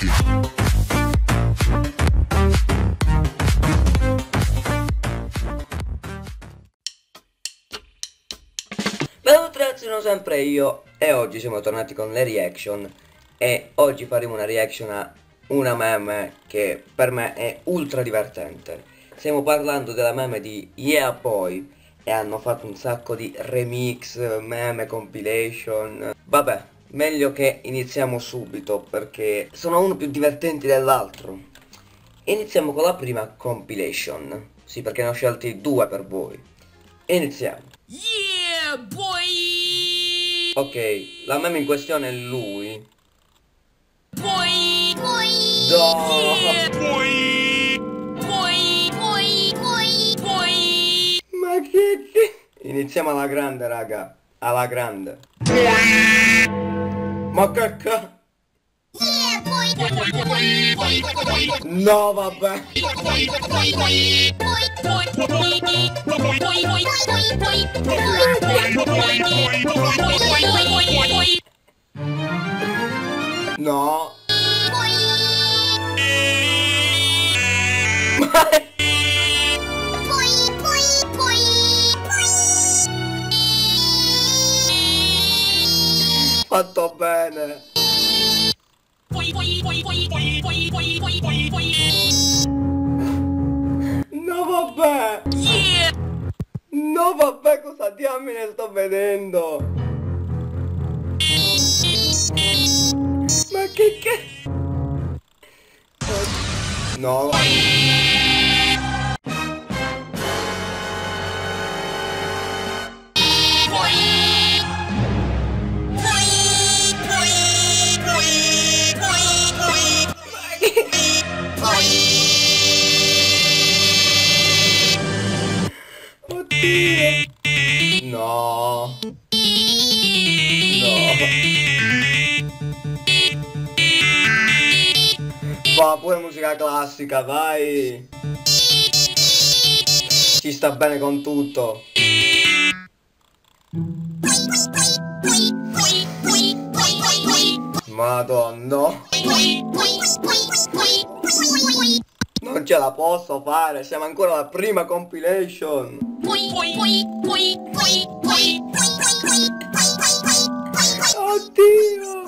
Benvenuti ragazzi, sono sempre io e oggi siamo tornati con le reaction e oggi faremo una reaction a una meme che per me è ultra divertente. Stiamo parlando della meme di Yeah Boy e hanno fatto un sacco di remix, meme, compilation. Vabbè, meglio che iniziamo subito perché sono uno più divertenti dell'altro. Iniziamo con la prima compilation. Sì, perché ne ho scelti due per voi. Iniziamo. Yeah, boy! Ok, la meme in questione è lui. Boy! Boy! No! Yeah, boy! Boy! Boy! Boy! Boy! Ma che... Iniziamo alla grande, raga. Alla grande. Ma che ca... Yeah, boy! Boy! Boy! Boy! Boy! Boy! No, vabbè. Boy! Boy! Boy! Boy! Boy! Boy! Boy! Boy! Boy! Boy! No. Fatto bene. No, vabbè. Yeah! No, vabbè, cosa diamine sto vedendo? Ma che... No. Oddio. No. No. Va pure musica classica, vai. Ci sta bene con tutto. Madonna. Non ce la posso fare, siamo ancora alla prima compilation. Oddio.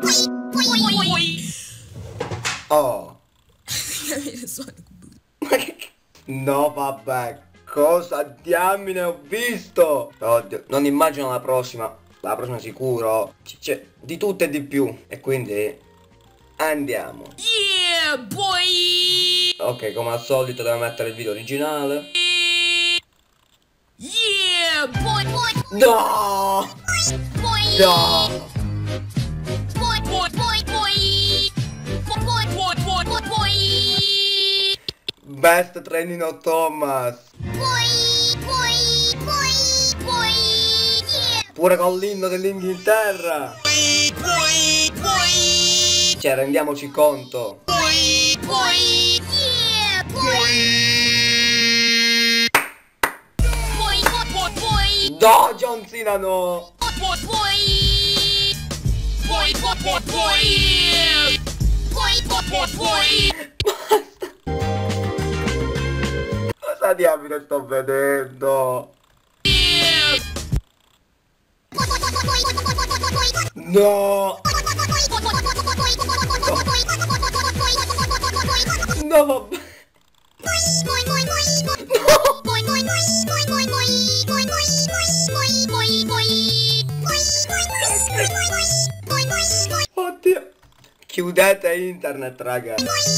Oh. No, vabbè, cosa diamine ho visto? Oddio, non immagino la prossima sicuro. C'è di tutto e di più. E quindi andiamo. Yeah, boy! Ok, come al solito devo mettere il video originale. Yeah, boy! No! No! Best Trenino Thomas. Pure con l'inno dell'Inghilterra. Cioè, rendiamoci conto. No, John Cena no. Cosa diamine sto vedendo? No. No, vabbè. Oddio. Chiudete internet, raga.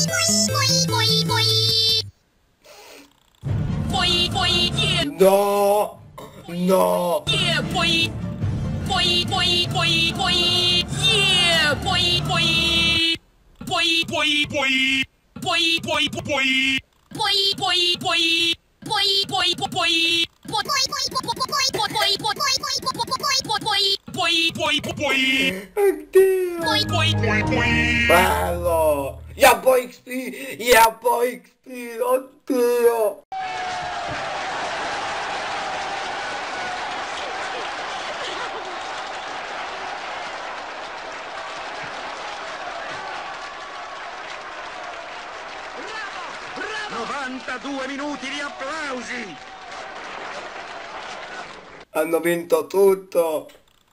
No. No. Yeah, boy. Boy, boy, boy, boy. Yeah, boy, boy. Boy, boy, boy. Boy, boy, boy. Boy, boy, boy. Boy, boy, boy. Oddio. Bello. Yeah, boy XP. Yeah, boy XP. Oddio. 42 minuti di applausi! Hanno vinto tutto!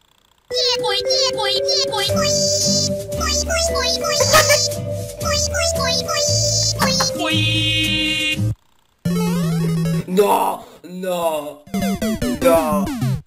No! No! No!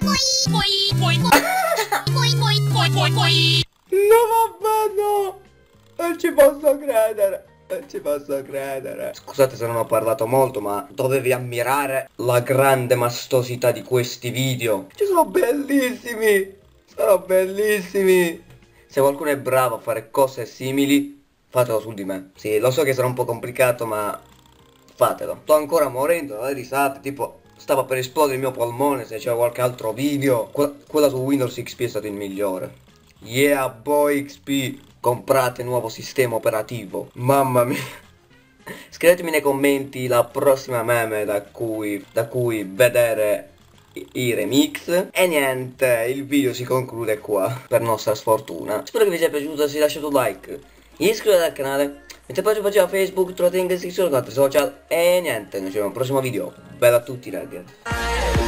No, vabbè, no! Non ci posso credere! Non ci posso credere! Scusate se non ho parlato molto, ma dovevi ammirare la grande mastosità di questi video! Ci sono bellissimi! Sono bellissimi! Se qualcuno è bravo a fare cose simili, fatelo su di me. Sì, lo so che sarà un po' complicato, ma fatelo. Sto ancora morendo dalle risate, tipo stava per esplodere il mio polmone se c'era qualche altro video. Quella su Windows XP è stato il migliore. Yeah boy XP, comprate nuovo sistema operativo. Mamma mia. Scrivetemi nei commenti la prossima meme da cui vedere i remix. E niente, il video si conclude qua, per nostra sfortuna. Spero che vi sia piaciuto, se lasciate un like, iscrivetevi al canale, mettete pagina Facebook, trovate in descrizione con altri social. E niente, noi ci vediamo al prossimo video. Bello a tutti ragazzi.